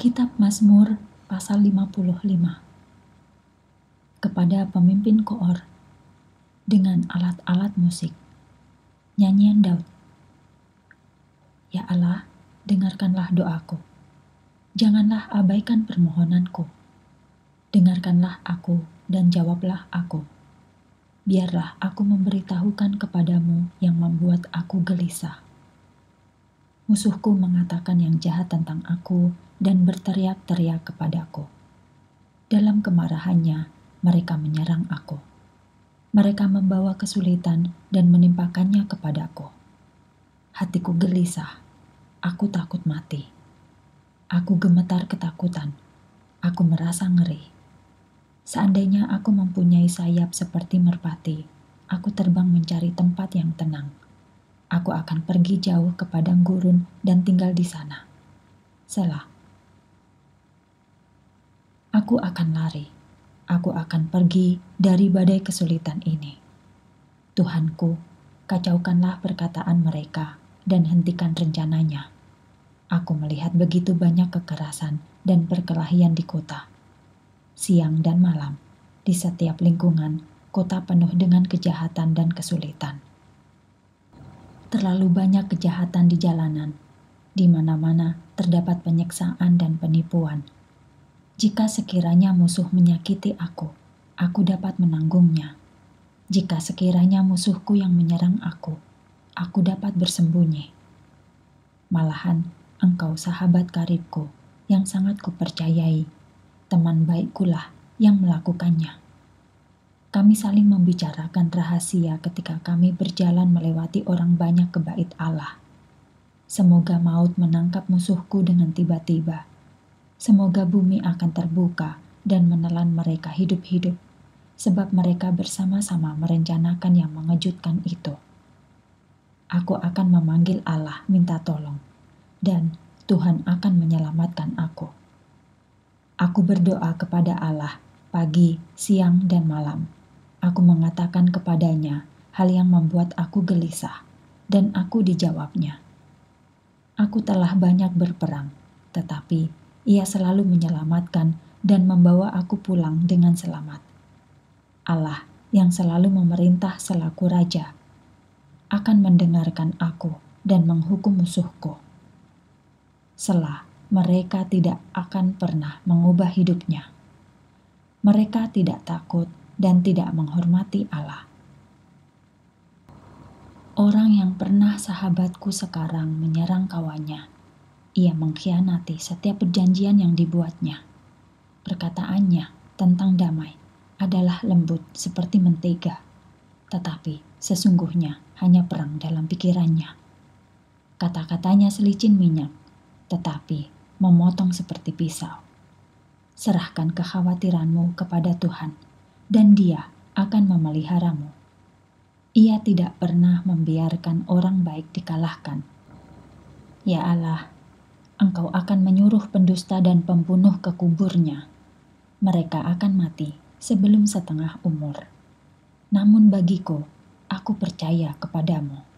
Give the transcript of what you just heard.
Kitab Mazmur pasal 55. Kepada pemimpin koor dengan alat-alat musik. Nyanyian Daud. Ya Allah, dengarkanlah doaku. Janganlah abaikan permohonanku. Dengarkanlah aku dan jawablah aku. Biarlah aku memberitahukan kepadamu yang membuat aku gelisah. Musuhku mengatakan yang jahat tentang aku dan berteriak-teriak kepadaku. Dalam kemarahannya, mereka menyerang aku. Mereka membawa kesulitan dan menimpakannya kepadaku. Hatiku gelisah, aku takut mati. Aku gemetar ketakutan, aku merasa ngeri. Seandainya aku mempunyai sayap seperti merpati, aku terbang mencari tempat yang tenang. Aku akan pergi jauh ke padang gurun dan tinggal di sana. Selah. Aku akan lari. Aku akan pergi dari badai kesulitan ini. Tuhanku, kacaukanlah perkataan mereka dan hentikan rencananya. Aku melihat begitu banyak kekerasan dan perkelahian di kota. Siang dan malam, di setiap lingkungan, kota penuh dengan kejahatan dan kesulitan. Terlalu banyak kejahatan di jalanan. Di mana-mana terdapat penyiksaan dan penipuan. Jika sekiranya musuh menyakiti aku dapat menanggungnya. Jika sekiranya musuhku yang menyerang aku dapat bersembunyi. Malahan, engkau sahabat karibku yang sangat kupercayai, teman baikkulah yang melakukannya. Kami saling membicarakan rahasia ketika kami berjalan melewati orang banyak ke bait Allah. Semoga maut menangkap musuhku dengan tiba-tiba. Semoga bumi akan terbuka dan menelan mereka hidup-hidup, sebab mereka bersama-sama merencanakan yang mengejutkan itu. Aku akan memanggil Allah minta tolong, dan Tuhan akan menyelamatkan aku. Aku berdoa kepada Allah pagi, siang, dan malam. Aku mengatakan kepadanya hal yang membuat aku gelisah, dan aku dijawabnya. Aku telah banyak berperang, tetapi Ia selalu menyelamatkan dan membawa aku pulang dengan selamat. Allah yang selalu memerintah selaku Raja akan mendengarkan aku dan menghukum musuhku. Selah, mereka tidak akan pernah mengubah hidupnya. Mereka tidak takut dan tidak menghormati Allah. Orang yang pernah sahabatku sekarang menyerang kawannya. Ia mengkhianati setiap perjanjian yang dibuatnya. Perkataannya tentang damai adalah lembut seperti mentega, tetapi sesungguhnya hanya perang dalam pikirannya. Kata-katanya selicin minyak, tetapi memotong seperti pisau. Serahkan kekhawatiranmu kepada Tuhan, dan Dia akan memeliharamu. Ia tidak pernah membiarkan orang baik dikalahkan. Ya Allah, Engkau akan menyuruh pendusta dan pembunuh ke kuburnya. Mereka akan mati sebelum setengah umur. Namun bagiku, aku percaya kepadamu.